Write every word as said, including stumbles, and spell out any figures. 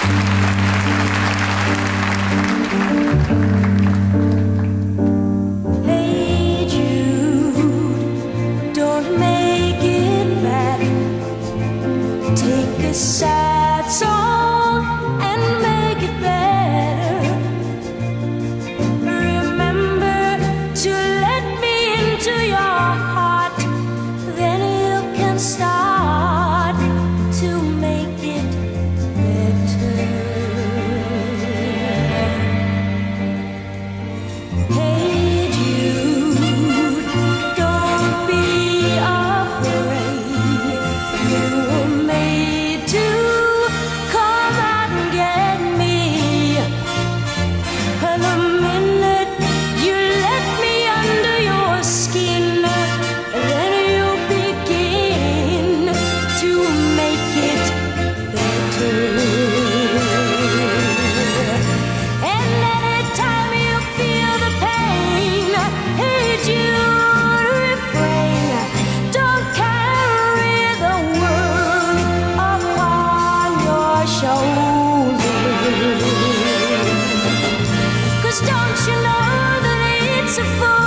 Hey Jude, don't make it bad. Take a sad song and make it better. Remember to let me into your heart, then you can start to make it better. Hey Jude, don't be afraid. You were made to come out and get me. And the minute you let me under your skin, then you begin to make it better. And anytime you feel the pain, hey Jude, refrain. Don't carry the world upon your shoulders. 'Cause don't you know that it's a fool